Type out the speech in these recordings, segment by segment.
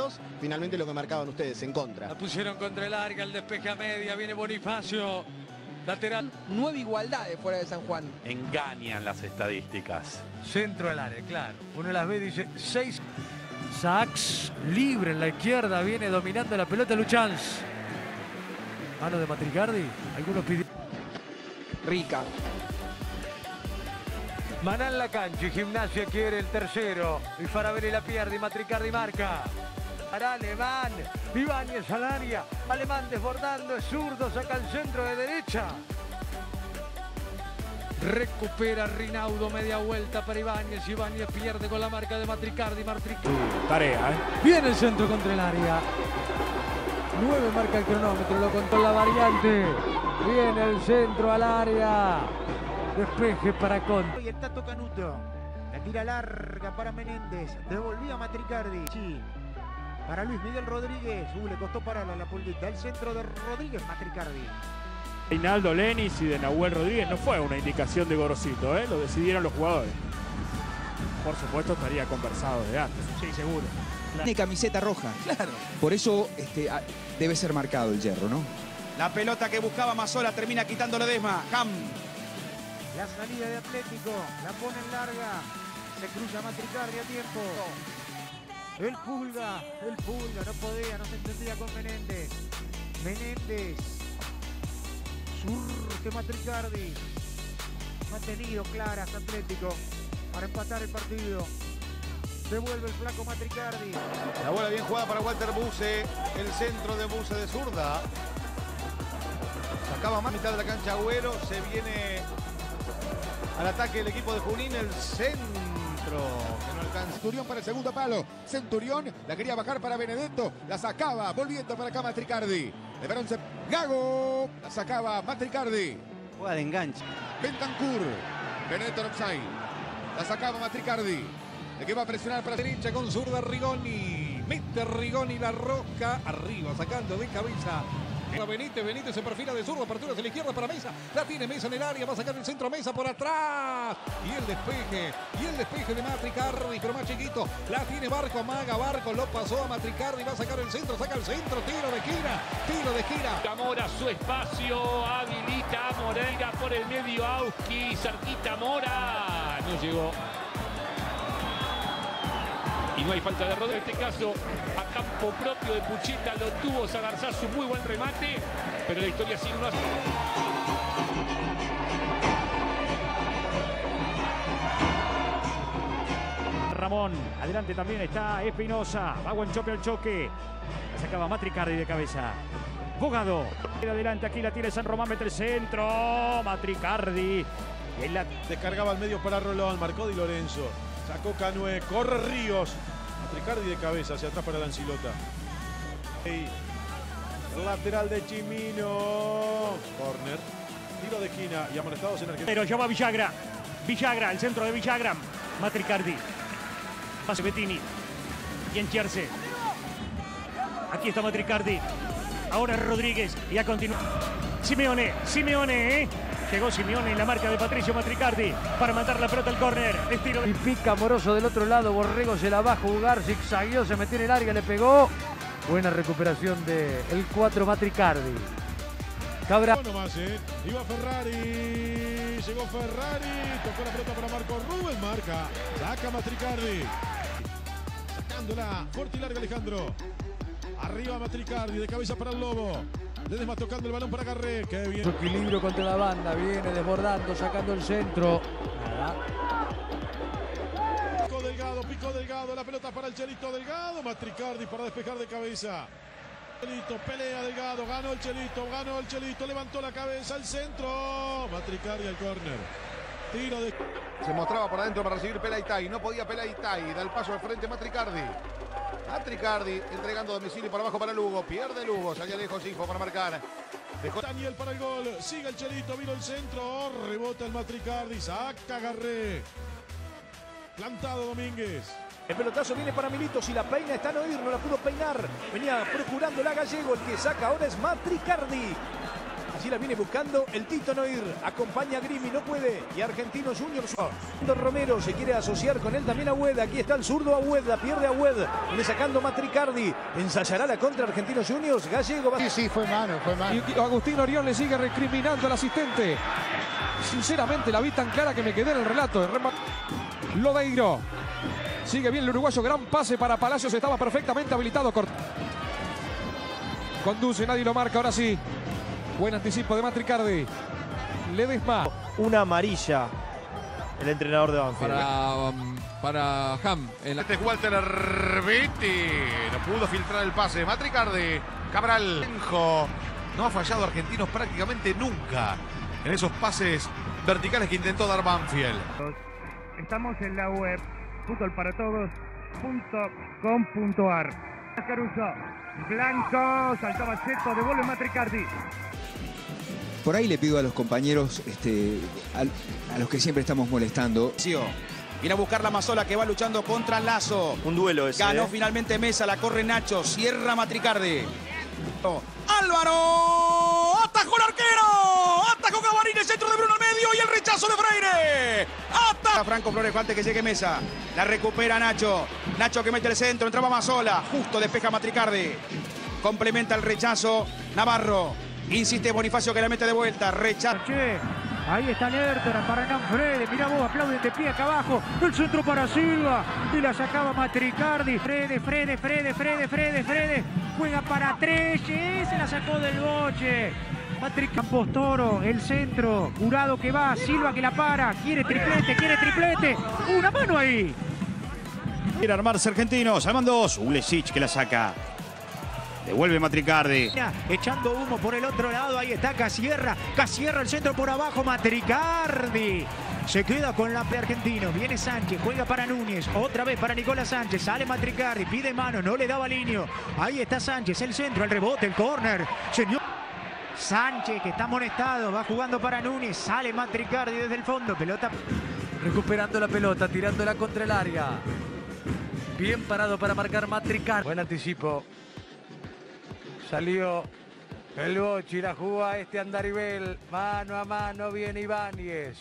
partidos, finalmente lo que marcaban ustedes, en contra. La pusieron contra el área, el despeje a media, viene Bonifacio, lateral. 9 igualdades fuera de San Juan. Engañan las estadísticas. Centro al área, claro. Uno las ve y dice 6. Sachs, libre en la izquierda, viene dominando la pelota Luchans. Mano de Matricardi, algunos pidieron. Rica. Maná en la cancha y Gimnasia quiere el tercero. Y Farabelli la pierde y Matricardi marca. Para Alemán, Ibáñez al área. Alemán desbordando, es zurdo, saca el centro de derecha. Recupera Rinaudo, media vuelta para Ibáñez. Ibáñez pierde con la marca de Matricardi. Tarea, ¿eh? Viene el centro contra el área. 9 marca el cronómetro, lo contó la variante. Viene el centro al área. Despeje para Conte. Y el Tato Canuto. La tira larga para Menéndez. Devolvía Matricardi. Sí. Para Luis Miguel Rodríguez. Le costó pararla la pulguita. El centro de Rodríguez, Matricardi. Reinaldo Lenis y de Nahuel Rodríguez no fue una indicación de Gorosito, ¿eh? Lo decidieron los jugadores. Por supuesto estaría conversado de antes. Sí, seguro. Tiene camiseta roja. Claro. Por eso debe ser marcado el hierro, ¿no? La pelota que buscaba Mazzola termina quitando Ledesma. Ham. La salida de Atlético. La ponen larga. Se cruza Matricardi a tiempo. El Pulga. No podía, no se entendía con Menéndez. Menéndez. Surge Matricardi. No ha tenido claras Atlético para empatar el partido. Devuelve el flaco Matricardi. La bola bien jugada para Walter Buse. El centro de Buse de zurda. Sacaba más mitad de la cancha Agüero. Se viene al ataque el equipo de Junín. El centro que no alcanza. Centurión para el segundo palo. Centurión la quería bajar para Benedetto. La sacaba. Volviendo para acá Matricardi. De bronce. Gago. La sacaba Matricardi. Juega de enganche. Bentancur. Benedetto en offside. La sacaba Matricardi. El que va a presionar para Derecha con zurda Rigoni. Mete Rigoni la rosca. Arriba, sacando de cabeza. Benítez se perfila de zurdo, apertura hacia la izquierda para Mesa. La tiene Mesa en el área, va a sacar el centro Mesa por atrás. Y el despeje de Matricardi, pero más chiquito. La tiene Barco, amaga Barco, lo pasó a Matricardi, va a sacar el centro, saca el centro, tiro de esquina. Mora su espacio, habilita a Moreira por el medio, Auski, cerquita Mora. No llegó. Y no hay falta de Rodríguez, en este caso a campo propio de Puchita lo tuvo Sagarzazu, muy buen remate, pero la historia sigue no. Ramón, adelante también está Espinosa, va Guanchope al choque, la sacaba Matricardi de cabeza. Bogado, adelante, aquí la tiene San Román, mete el centro, Matricardi. Descargaba al medio para Rolón, marcó Di Lorenzo. Sacó Canué, corre Ríos. Matricardi de cabeza hacia atrás para Lancilota. Lateral de Chimino. Corner. Tiro de esquina y amonestados en Argentina. Pero ya va Villagra. Villagra, el centro de Villagra. Matricardi. Pase Bettini. Y encherse. Aquí está Matricardi. Ahora Rodríguez. Y a continuar. Simeone, ¿eh? Llegó Simeone en la marca de Patricio Matricardi para mandar la pelota al córner. Estilo. Y pica Moroso del otro lado, Borrego se la va a jugar, zigzagueó, se metió en el área, le pegó. Buena recuperación del 4 Matricardi. Cabra. Bueno más, iba Ferrari, llegó Ferrari, tocó la pelota para Marco Rubén, marca, saca Matricardi. Sacándola, fuerte y larga Alejandro. Arriba Matricardi, de cabeza para el Lobo. Ledesma tocando el balón para Garré, qué bien. Su equilibrio contra la banda, viene desbordando, sacando el centro. Nada. Pico Delgado, la pelota para el Chelito Delgado. Matricardi para despejar de cabeza. Chelito, pelea Delgado, ganó el Chelito, levantó la cabeza, al centro. Matricardi al córner. Tiro de... Se mostraba por adentro para recibir Pelaitay, no podía Pelaitay, da el paso al frente Matricardi. Matricardi entregando domicilio para abajo para Lugo, pierde Lugo, salía lejos Info para marcar. Dejó Daniel para el gol, sigue el Chelito, vino el centro, rebota el Matricardi, saca Garré. Plantado Domínguez. El pelotazo viene para Milito, si la peina está en oír, no la pudo peinar. Venía procurando la Gallego, el que saca ahora es Matricardi. Allí la viene buscando el Tito Noir. Acompaña a Grimi, no puede. Y Argentinos Juniors. Romero se quiere asociar con él también a Agüed. Aquí está el zurdo Agüed. La pierde Agüed. Viene sacando Matricardi. Ensayará la contra Argentinos Juniors. Gallego. Sí, fue mano, fue mano. Y Agustín Orión le sigue recriminando al asistente. Sinceramente la vi tan clara que me quedé en el relato. Lodeiro. Sigue bien el uruguayo. Gran pase para Palacios. Estaba perfectamente habilitado. Conduce, nadie lo marca. Ahora sí. Buen anticipo de Matricardi. Ledesma. Una amarilla. El entrenador de Banfield. Para Ham. Este es Walter Erviti. No pudo filtrar el pase. Matricardi. Cabral. No ha fallado Argentinos prácticamente nunca en esos pases verticales que intentó dar Banfield. Estamos en la web futbolparatodos.com.ar. Caruso. Blanco. Saltaba Cheto. Devuelve Matricardi. Por ahí le pido a los compañeros, a los que siempre estamos molestando. Viene a buscar la Mazola que va luchando contra Lazo. Un duelo ese. Ganó finalmente Mesa, la corre Nacho, cierra Matricardi. Álvaro, atajó el arquero, atajó Gavarín, el centro de Bruno al medio y el rechazo de Freire. Ataja Franco Flores, falta que llegue Mesa. La recupera Nacho. Nacho que mete el centro, entraba Mazola. Justo despeja Matricardi. Complementa el rechazo Navarro. Insiste Bonifacio que la mete de vuelta. Rechazo. Ahí está Lertora para Nanfrede. Mirá vos, aplauden de pie acá abajo. El centro para Silva. Y la sacaba Matricardi. Frede. Juega para Trelle. Se la sacó del boche. Campos Toro, el centro. Jurado que va. Silva que la para. Quiere triplete. Una mano ahí. Quiere armarse Argentinos. Al mando Ulesic que la saca. Devuelve Matricardi. Echando humo por el otro lado. Ahí está Casierra. El centro por abajo. Matricardi. Se queda con la P Argentino. Viene Sánchez. Juega para Núñez. Otra vez para Nicolás Sánchez. Sale Matricardi. Pide mano. No le daba Linio. Ahí está Sánchez. El centro. El rebote. El córner. Señor Sánchez que está amonestado. Va jugando para Núñez. Sale Matricardi desde el fondo. Pelota. Recuperando la pelota. Tirándola contra el área. Bien parado para marcar Matricardi. Buen anticipo. Salió el Bochi, la jugó a Andarivel. Mano a mano viene Ibáñez.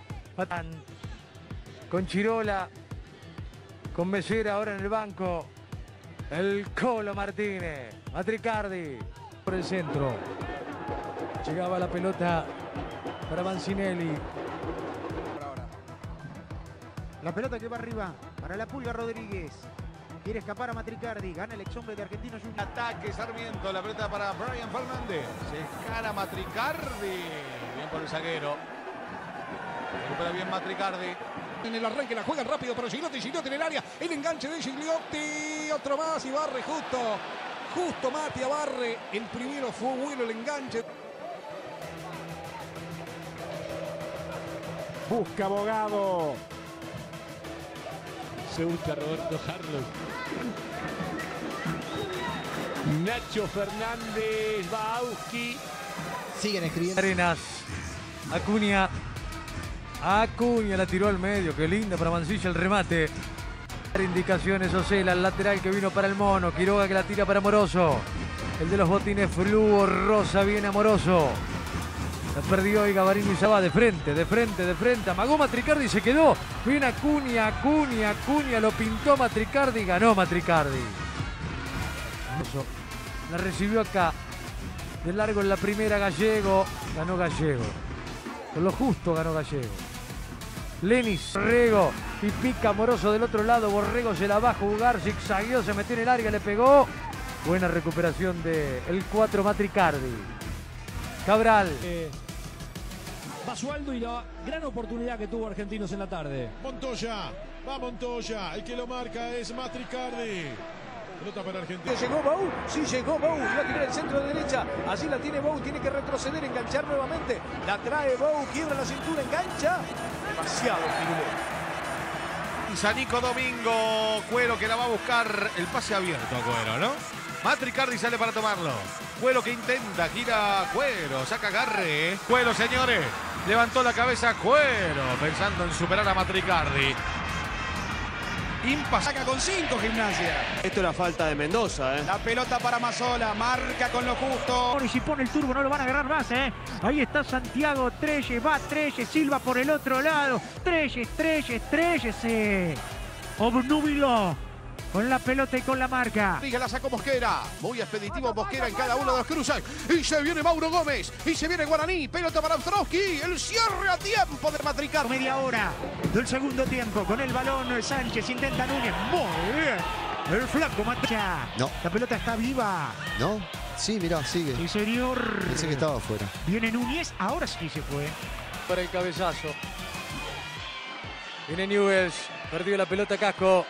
Con Chirola. Con Mesera ahora en el banco. El Colo Martínez. Matricardi. Por el centro. Llegaba la pelota para Mancinelli. La pelota que va arriba para la Pulga Rodríguez. Quiere escapar a Matricardi. Gana el ex hombre de Argentinos Juniors. Ataque Sarmiento. La pelota para Brian Fernández. Se escara Matricardi. Bien por el zaguero. Recupera bien Matricardi. En el arranque la juegan rápido para Gigliotti. Gigliotti en el área. El enganche de Gigliotti. Otro más y barre justo. Justo Matia barre. El primero fue bueno el enganche. Busca abogado. Se busca Roberto Carlos. Nacho Fernández, Bauski. Siguen escribiendo. Arenas. Acuña la tiró al medio. Qué linda para Mancilla el remate. Indicaciones Ocela, el lateral que vino para el Mono. Quiroga que la tira para Amoroso. El de los botines fluo rosa viene Amoroso. La perdió y Gavarini se va de frente. Amagó Matricardi y se quedó. Viene Acuña. Lo pintó Matricardi. Ganó Matricardi. La recibió acá. De largo en la primera Gallego. Ganó Gallego. Con lo justo ganó Gallego. Lenis, Borrego. Y pica Amoroso del otro lado. Borrego se la va a jugar. Zigzagueó, se metió en el área, le pegó. Buena recuperación del 4 Matricardi. Cabral. Basualdo y la gran oportunidad que tuvo Argentinos en la tarde. Montoya, va Montoya, el que lo marca es Matricardi. Pelota para Argentina. Llegó Bou, sí llegó Bou, va a tirar el centro de derecha, allí la tiene Bou, tiene que retroceder, enganchar nuevamente, la trae Bou, quiebra la cintura, engancha, demasiado Firulé. Sanico Domingo, Cuero que la va a buscar, el pase abierto a Cuero, ¿no? Matricardi sale para tomarlo. Cuero que intenta, gira Cuero, saca agarre. Cuero, señores, levantó la cabeza Cuero, pensando en superar a Matricardi. impasable. Saca con 5 Gimnasia. Esto era falta de Mendoza, La pelota para Mazola, marca con lo justo. Y si pone el turbo no lo van a agarrar más, ¿eh? Ahí está Santiago Treyes, va Treyes, Silva por el otro lado. Treyes, obnúbilo con la pelota y con la marca. La sacó Mosquera, muy expeditivo Mosquera en cada uno de los cruces. Y se viene Mauro Gómez, y se viene Guaraní, pelota para Ostrowski, el cierre a tiempo de Matricardi. Media hora del segundo tiempo, con el balón Sánchez, intenta Núñez, muy bien. El flaco Macha. No. La pelota está viva. ¿No? Sí, mirá, sigue. Sí, señor. Pensé que estaba afuera. Viene Núñez, ahora sí se fue. Para el cabezazo. Viene Newells, perdió la pelota Casco.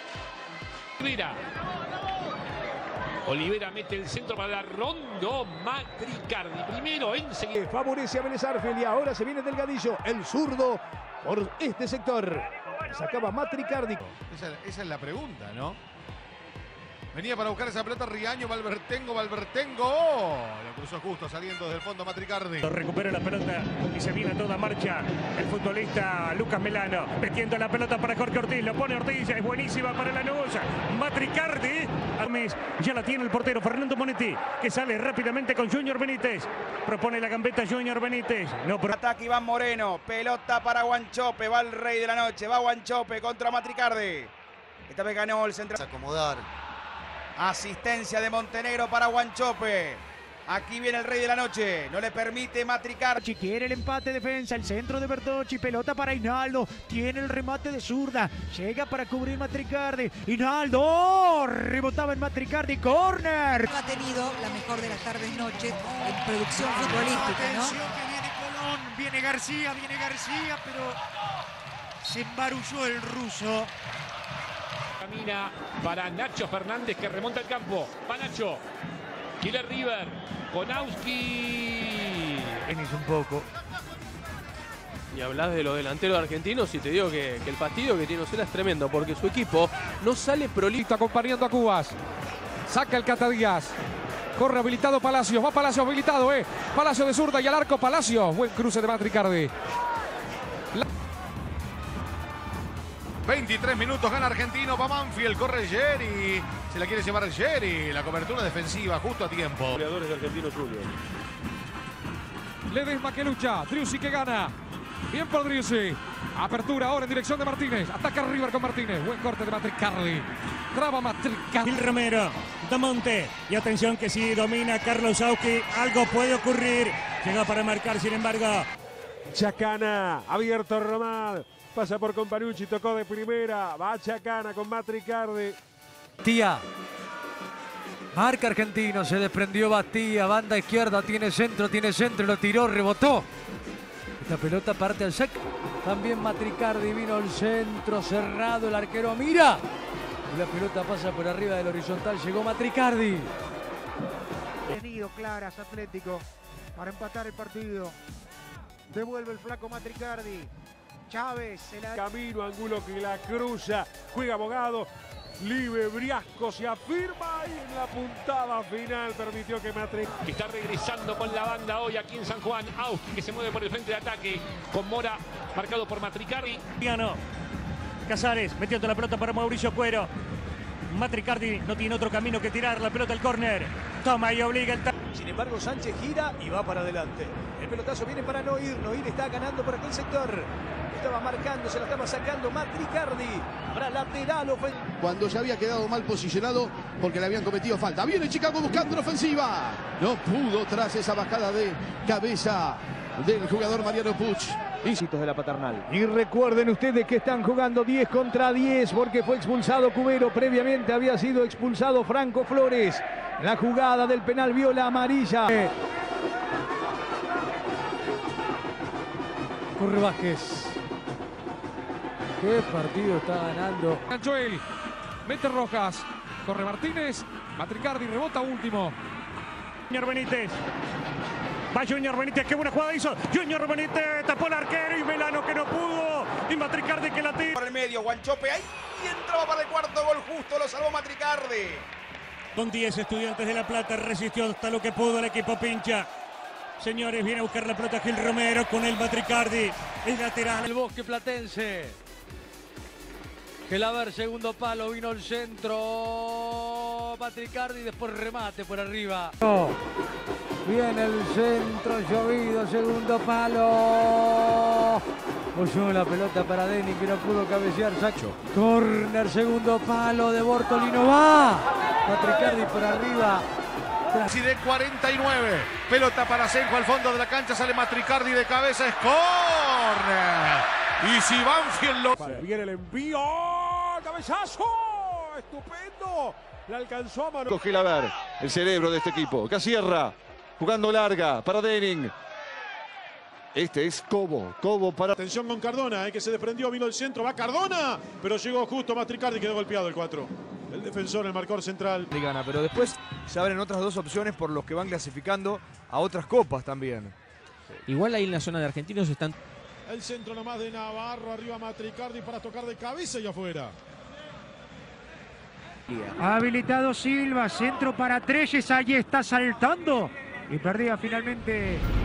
Olivera mete el centro para Rondo, Matricardi. Primero enseguida. Favorece a Vélez Arfield y ahora se viene Delgadillo, el zurdo por este sector. Sacaba Matricardi. Esa es la pregunta, ¿no? Venía para buscar esa pelota Riaño, Valvertengo. Lo cruzó justo saliendo desde el fondo Matricardi. Recupera la pelota y se viene a toda marcha el futbolista Lucas Melano. Metiendo la pelota para Jorge Ortiz. Lo pone Ortiz, es buenísima para Lanús. Matricardi. Ya la tiene el portero Fernando Monetti, que sale rápidamente con Junior Benítez. Propone la gambeta Junior Benítez. No, pero... Ataque Iván Moreno, pelota para Guanchope, va el rey de la noche, va Guanchope contra Matricardi. Esta vez ganó el central. Acomodar. Asistencia de Montenegro para Guanchope. Aquí viene el rey de la noche. No le permite Matricardi. Quiere el empate, defensa, el centro de Bertocci. Pelota para Hinaldo. Tiene el remate de zurda. Llega para cubrir Matricardi. Hinaldo. ¡Oh! Rebotaba en Matricardi. ¡Corner! Ha tenido la mejor de las tardes-noches en producción futbolística, ¿no? Que viene Colón. Viene García, pero se embarulló el ruso. Camina para Nacho Fernández, que remonta el campo. Va Nacho. Killer River. Konowski. Tenis un poco. Y hablas de los delanteros argentinos y te digo que el fastidio que tiene Osela es tremendo, porque su equipo no sale prolijo. Acompañando a Cubas. Saca el Cata Díaz. Corre habilitado Palacios. Va Palacios habilitado, Palacios de zurda y al arco Palacios. Buen cruce de Matricardi. 23 minutos, gana Argentino, va Manfield, corre Geri, se la quiere llevar el Geri, la cobertura defensiva justo a tiempo. Goleadores de Argentinos Junior. Ledesma que lucha, Driussi que gana. Bien por Driussi. Apertura ahora en dirección de Martínez. Ataca River con Martínez. Buen corte de Matricardi. Traba Matricardi. Gil Romero, Damonte. Y atención que si domina Carlos Auski, algo puede ocurrir. Llega para marcar, sin embargo. Chacana, abierto Román. Pasa por Companucci, tocó de primera. Va Chacana con Matricardi. Tía. Marca Argentino, se desprendió Bastía. Banda izquierda, tiene centro, lo tiró, rebotó. Esta pelota parte al saque. También Matricardi, vino el centro cerrado, el arquero mira. Y la pelota pasa por arriba del horizontal, llegó Matricardi. Tenido claras Atlético para empatar el partido. Devuelve el flaco Matricardi. Chávez, Camino, Angulo que la cruza, juega Abogado, Libre, Briasco se afirma y en la puntada final permitió que Matricardi. Está regresando con la banda hoy aquí en San Juan. Auski que se mueve por el frente de ataque con Mora marcado por Matricardi. Casares metiendo la pelota para Mauricio Cuero. Matricardi no tiene otro camino que tirar la pelota al córner. Toma y obliga el... Sin embargo, Sánchez gira y va para adelante. El pelotazo viene para Noir. Noir está ganando por aquel sector. Estaba marcando, se la estaba sacando Matricardi. Habrá lateral ofensivo. Cuando ya había quedado mal posicionado porque le habían cometido falta. Viene Chicago buscando la ofensiva. No pudo tras esa bajada de cabeza del jugador Mariano Puch. Éxitos de la Paternal. Y recuerden ustedes que están jugando 10 contra 10 porque fue expulsado Cubero. Previamente había sido expulsado Franco Flores. La jugada del penal vio la amarilla. Corre Vázquez. ¿Qué partido está ganando? Joel, mete Rojas. Corre Martínez. Matricardi rebota último. Junior Benítez. Va Junior Benítez, qué buena jugada hizo. Junior Benítez tapó el arquero y Melano que no pudo. Y Matricardi que la tira. Por el medio, Guanchope ahí y entraba para el cuarto gol justo, lo salvó Matricardi. Con 10 Estudiantes de La Plata resistió hasta lo que pudo el equipo pincha. Señores, viene a buscar la pelota Gil Romero con el Matricardi. Es lateral. El Bosque Platense. Gelaber, segundo palo, vino el centro. Matricardi, después remate por arriba. Viene el centro, llovido, segundo palo. Oyó la pelota para Denis, que no pudo cabecear. Sacho. Corner, segundo palo de Bortolino. Va. Matricardi por arriba. Y de 49. Pelota para Senjo al fondo de la cancha. Sale Matricardi de cabeza. Es corner. Y si Banfield lo... Viene el envío. ¡Cabezazo! ¡Estupendo! La alcanzó a mano. Gelaber, el cerebro de este equipo. Casierra, jugando larga para Denning. Este es Cobo para... Atención con Cardona, que se desprendió, vino el centro, va Cardona, pero llegó justo Matricardi, quedó golpeado el 4. El defensor, el marcador central. Gana, pero después se abren otras dos opciones por los que van clasificando a otras copas también. Igual ahí en la zona de argentinos están... El centro nomás de Navarro, arriba Matricardi para tocar de cabeza y afuera. Habilitado Silva, centro para Treyes, ahí está saltando. Y perdía finalmente